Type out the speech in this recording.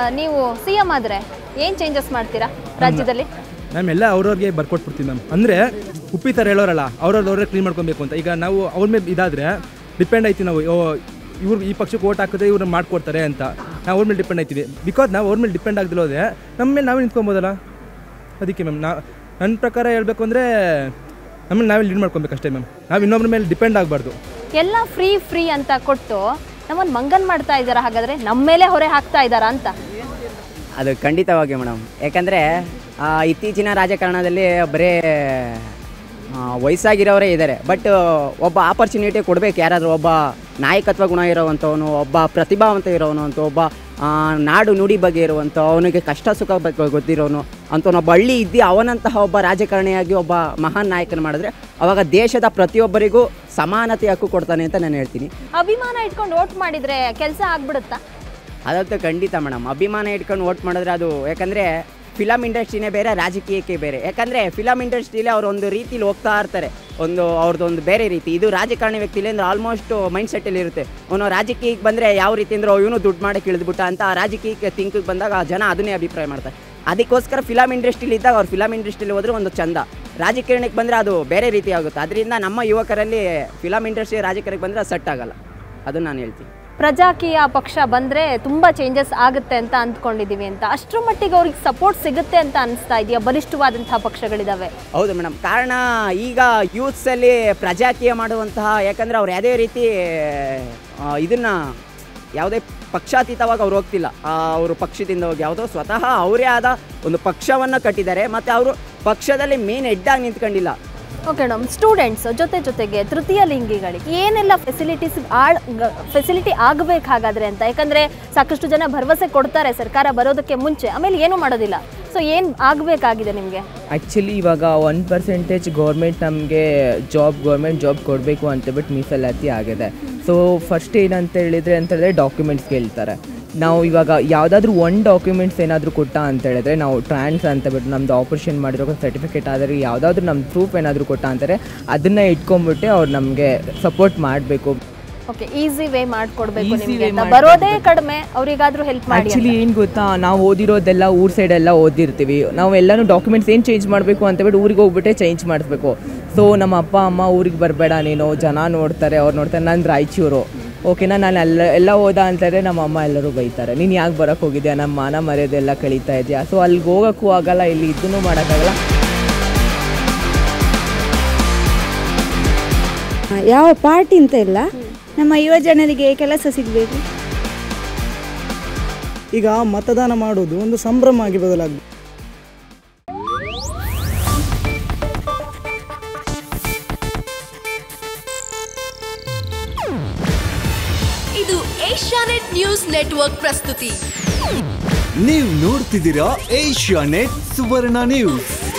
ನೀವು CM ಆದರೆ ಏನು ಚೇಂಜಸ್ ಮಾಡ್ತೀರಾ ರಾಜ್ಯದಲ್ಲಿ? ಮ್ಯಾಮ್ ಎಲ್ಲ ಅವ್ರವ್ರಿಗೆ ಬರ್ಕೊಟ್ಬಿಡ್ತೀವಿ ಮ್ಯಾಮ್. ಅಂದರೆ ಉಪ್ಪಿ ಥರ ಹೇಳೋರಲ್ಲ ಅವ್ರವ್ರವ್ರೇ ಕ್ಲೀನ್ ಮಾಡ್ಕೊಬೇಕು ಅಂತ. ಈಗ ನಾವು ಅವ್ರ ಮೇಲೆ ಇದಾದರೆ ಡಿಪೆಂಡ್ ಆಯ್ತೀವಿ ನಾವು. ಇವ್ರು ಈ ಪಕ್ಷಕ್ಕೆ ಓಟ್ ಹಾಕಿದ್ರೆ ಇವ್ರನ್ನ ಮಾಡ್ಕೊಡ್ತಾರೆ ಅಂತ ನಾವು ಅವ್ರ ಮೇಲೆ ಡಿಪೆಂಡ್ ಆಯ್ತೀವಿ. ಬಿಕಾಸ್ ನಾವು ಅವ್ರ ಮೇಲೆ ಡಿಪೆಂಡ್ ಆಗದಿರೋದೆ ನಮ್ಮ ಮೇಲೆ ನಾವೇ ನಿಂತ್ಕೊಬೋದಲ್ಲ. ಅದಕ್ಕೆ ಮ್ಯಾಮ್ ನನ್ನ ಪ್ರಕಾರ ಹೇಳಬೇಕು ಅಂದರೆ ನಮ್ಮನ್ನು ನಾವೇ ಲೀಡ್ ಮಾಡ್ಕೊಬೇಕಷ್ಟೇ ಮ್ಯಾಮ್. ನಾವು ಇನ್ನೊಬ್ರ ಮೇಲೆ ಡಿಪೆಂಡ್ ಆಗಬಾರ್ದು. ಎಲ್ಲ ಫ್ರೀ ಅಂತ ಕೊಟ್ಟು ನಮ್ಮನ್ನು ಮಂಗನ್ ಮಾಡ್ತಾ ಇದ್ದಾರಾ? ಹಾಗಾದರೆ ನಮ್ಮ ಮೇಲೆ ಹೊರೆ ಹಾಕ್ತಾ ಇದ್ದಾರಾ ಅಂತ? ಅದು ಖಂಡಿತವಾಗಿ ಮೇಡಮ್. ಯಾಕಂದರೆ ಇತ್ತೀಚಿನ ರಾಜಕಾರಣದಲ್ಲಿ ಬರೀ ವಯಸ್ಸಾಗಿರೋರೇ ಇದ್ದಾರೆ. ಬಟ್ ಒಬ್ಬ ಆಪರ್ಚುನಿಟಿ ಕೊಡಬೇಕು, ಯಾರಾದರೂ ಒಬ್ಬ ನಾಯಕತ್ವ ಗುಣ ಇರೋವಂಥವನು, ಒಬ್ಬ ಪ್ರತಿಭಾವಂತ ಇರೋನು ಅಂತ, ಒಬ್ಬ ನಾಡು ನುಡಿ ಬಗ್ಗೆ ಇರುವಂಥ, ಅವನಿಗೆ ಕಷ್ಟ ಸುಖ ಬಗ್ಗೆ ಗೊತ್ತಿರೋನು ಅಂಥವನೊಬ್ಬ ಹಳ್ಳಿ ಇದ್ದು ಅವನಂತಹ ಒಬ್ಬ ರಾಜಕಾರಣಿಯಾಗಿ ಒಬ್ಬ ಮಹಾನ್ ನಾಯಕನ ಮಾಡಿದ್ರೆ ಅವಾಗ ದೇಶದ ಪ್ರತಿಯೊಬ್ಬರಿಗೂ ಸಮಾನತೆ ಹಕ್ಕು ಕೊಡ್ತಾನೆ ಅಂತ ನಾನು ಹೇಳ್ತೀನಿ. ಅಭಿಮಾನ ಇಟ್ಕೊಂಡು ವೋಟ್ ಮಾಡಿದರೆ ಕೆಲಸ ಆಗ್ಬಿಡುತ್ತಾ? ಅದಂತೂ ಖಂಡಿತ ಮೇಡಮ್. ಅಭಿಮಾನ ಇಟ್ಕೊಂಡು ವೋಟ್ ಮಾಡಿದ್ರೆ ಅದು, ಯಾಕಂದರೆ ಫಿಲಮ್ ಇಂಡಸ್ಟ್ರಿನೇ ಬೇರೆ, ರಾಜಕೀಯಕ್ಕೆ ಬೇರೆ. ಯಾಕಂದರೆ ಫಿಲಮ್ ಇಂಡಸ್ಟ್ರಿಯಲ್ಲಿ ಅವರು ಒಂದು ರೀತಿಲಿ ಹೋಗ್ತಾ ಇರ್ತಾರೆ, ಅವ್ರದ್ದೊಂದು ಬೇರೆ ರೀತಿ. ಇದು ರಾಜಕಾರಣಿ ವ್ಯಕ್ತಿಲಿ ಅಂದರೆ ಆಲ್ಮೋಸ್ಟ್ ಮೈಂಡ್ ಸೆಟ್ಟಲ್ಲಿ ಇರುತ್ತೆ. ಅವನು ರಾಜಕೀಯಕ್ಕೆ ಬಂದರೆ ಯಾವ ರೀತಿ ಅಂದರೆ ಇವನು ದುಡ್ಡು ಮಾಡೋಕ್ಕೆ ಇಳಿದ್ಬಿಟ್ಟ ಅಂತ ರಾಜಕೀಯಕ್ಕೆ ಥಿಂಕಿಗೆ ಬಂದಾಗ ಜನ ಅದನ್ನೇ ಅಭಿಪ್ರಾಯ ಮಾಡ್ತಾರೆ. ಅದಕ್ಕೋಸ್ಕರ ಫಿಲಮ್ ಇಂಡಸ್ಟ್ರಿಲಿ ಇದ್ದಾಗ ಅವ್ರು ಫಿಲಮ್ ಇಂಡಸ್ಟ್ರಿಲಿ ಹೋದ್ರೆ ಒಂದು ಚಂದ, ರಾಜಕಾರಣಕ್ಕೆ ಬಂದರೆ ಅದು ಬೇರೆ ರೀತಿ ಆಗುತ್ತೆ. ಅದರಿಂದ ನಮ್ಮ ಯುವಕರಲ್ಲಿ ಫಿಲಮ್ ಇಂಡಸ್ಟ್ರಿ ರಾಜಕಾರಣಕ್ಕೆ ಬಂದರೆ ಸೆಟ್ ಆಗಲ್ಲ, ಅದನ್ನು ನಾನು ಹೇಳ್ತೀನಿ. ಪ್ರಜಾಕೀಯ ಪಕ್ಷ ಬಂದರೆ ತುಂಬ ಚೇಂಜಸ್ ಆಗುತ್ತೆ ಅಂತ ಅಂದ್ಕೊಂಡಿದ್ದೀವಿ ಅಂತ, ಅಷ್ಟರ ಮಟ್ಟಿಗೆ ಅವ್ರಿಗೆ ಸಪೋರ್ಟ್ ಸಿಗುತ್ತೆ ಅಂತ ಅನಿಸ್ತಾ ಇದೆಯಾ? ಬಲಿಷ್ಠವಾದಂತಹ ಪಕ್ಷಗಳಿದ್ದಾವೆ. ಹೌದು ಮೇಡಮ್. ಕಾರಣ ಈಗ ಯೂತ್ಸಲ್ಲಿ ಪ್ರಜಾಕೀಯ ಮಾಡುವಂತಹ, ಯಾಕಂದರೆ ಅವ್ರು ಯಾವುದೇ ರೀತಿ ಇದನ್ನು ಯಾವುದೇ ಪಕ್ಷಾತೀತವಾಗಿ ಅವ್ರು ಹೋಗ್ತಿಲ್ಲ. ಅವರು ಪಕ್ಷದಿಂದ ಹೋಗಿ ಯಾವುದೋ ಸ್ವತಃ ಅವರೇ ಆದ ಒಂದು ಪಕ್ಷವನ್ನು ಕಟ್ಟಿದ್ದಾರೆ. ಮತ್ತು ಅವರು ಪಕ್ಷದಲ್ಲಿ ಮೇನ್ ಹೆಡ್ಡಾಗಿ ನಿಂತ್ಕೊಂಡಿಲ್ಲ. ಓಕೆ ಮೇಡಮ್, ಸ್ಟೂಡೆಂಟ್ಸ್ ಜೊತೆಗೆ ತೃತೀಯ ಲಿಂಗಿಗಳಿಗೆ ಏನೆಲ್ಲ ಫೆಸಿಲಿಟಿ ಆಗಬೇಕು ಹಾಗಾದರೆ ಅಂತ? ಯಾಕಂದರೆ ಸಾಕಷ್ಟು ಜನ ಭರವಸೆ ಕೊಡ್ತಾರೆ ಸರ್ಕಾರ ಬರೋದಕ್ಕೆ ಮುಂಚೆ, ಆಮೇಲೆ ಏನೂ ಮಾಡೋದಿಲ್ಲ. ಸೊ ಏನು ಆಗಬೇಕಾಗಿದೆ ನಿಮಗೆ? ಆ್ಯಕ್ಚುಲಿ ಇವಾಗ 1% ಗೌರ್ಮೆಂಟ್ ನಮಗೆ ಗೌರ್ಮೆಂಟ್ ಜಾಬ್ ಕೊಡಬೇಕು ಅಂತೇಳ್ಬಿಟ್ಟು ಮೀಸಲಾತಿ ಆಗಿದೆ. ಸೊ ಫಸ್ಟ್ ಏನಂತ ಹೇಳಿದರೆ ಡಾಕ್ಯುಮೆಂಟ್ಸ್ ಕೇಳ್ತಾರೆ. ನಾವು ಇವಾಗ ಯಾವುದಾದ್ರೂ ಒಂದು ಡಾಕ್ಯುಮೆಂಟ್ಸ್ ಏನಾದರೂ ಕೊಟ್ಟ ಅಂತ ಹೇಳಿದ್ರೆ, ನಾವು ಟ್ರಾನ್ಸ್ ಅಂತ ಬಿಟ್ಟು ನಮ್ಮದು ಆಪ್ರೇಷನ್ ಮಾಡಿರೋ ಸರ್ಟಿಫಿಕೇಟ್ ಆದರೆ ಯಾವುದಾದ್ರೂ ನಮ್ಮ ಪ್ರೂಫ್ ಏನಾದರೂ ಕೊಟ್ಟ ಅಂತಾರೆ, ಅದನ್ನು ಇಟ್ಕೊಂಡ್ಬಿಟ್ಟು ಅವ್ರು ನಮಗೆ ಸಪೋರ್ಟ್ ಮಾಡಬೇಕು. ಓಕೆ, ಈಸಿ ವೇ ಮಾಡಿಕೊಡ್ಬೇಕು ನಿಮಗೆ ಅಂತ. ಬರೋದೇ ಕಡಿಮೆ, ಅವರಿಗಾದರೂ ಹೆಲ್ಪ್ ಮಾಡಿ. ಆ್ಯಕ್ಚುಲಿ ಏನು ಗೊತ್ತಾ, ನಾವು ಓದಿರೋದೆಲ್ಲ ಊರ ಸೈಡೆಲ್ಲ ಓದಿರ್ತೀವಿ. ನಾವು ಎಲ್ಲನೂ ಡಾಕ್ಯುಮೆಂಟ್ಸ್ ಏನು ಚೇಂಜ್ ಮಾಡಬೇಕು ಅಂತೇಳ್ಬಿಟ್ಟು ಊರಿಗೆ ಹೋಗ್ಬಿಟ್ಟೆ ಚೇಂಜ್ ಮಾಡಿಸ್ಬೇಕು. ಸೊ ನಮ್ಮ ಅಪ್ಪ ಅಮ್ಮ ಊರಿಗೆ ಬರಬೇಡ ನೀನು, ಜನ ನೋಡ್ತಾರೆ, ಅವ್ರು ನೋಡ್ತಾರೆ. ನಾನು ರಾಯಚೂರು, ಓಕೆನಾ, ನಾನು ಎಲ್ಲ ಓದ ಅಂತಾರೆ. ನಮ್ಮ ಅಮ್ಮ ಎಲ್ಲರೂ ಬೈತಾರೆ, ನೀನು ಯಾಕೆ ಬರೋಕ್ಕೆ ಹೋಗಿದ್ಯಾ, ನಮ್ಮ ಮಾನ ಮರ್ಯಾದೆಲ್ಲ ಕಳೀತಾ ಇದೆಯಾ. ಸೊ ಅಲ್ಲಿಗೆ ಹೋಗೋಕ್ಕೂ ಆಗಲ್ಲ, ಇಲ್ಲಿ ಇದನ್ನು ಮಾಡೋಕ್ಕಾಗಲ್ಲ. ಯಾವ ಪಾರ್ಟಿ ಅಂತ ಇಲ್ಲ, ನಮ್ಮ ಯುವ ಜನರಿಗೆ ಕೆಲಸ ಸಿಗಬೇಕು. ಈಗ ಮತದಾನ ಮಾಡೋದು ಒಂದು ಸಂಭ್ರಮ ಆಗಿ ಬದಲಾಗಿದೆ. ಇದು ಏಷ್ಯಾನೆಟ್ ನ್ಯೂಸ್ ನೆಟ್ವರ್ಕ್ ಪ್ರಸ್ತುತಿ. ನೀವು ನೋಡ್ತಿದ್ದೀರಾ ಏಷ್ಯಾನೆಟ್ ಸುವರ್ಣ ನ್ಯೂಸ್.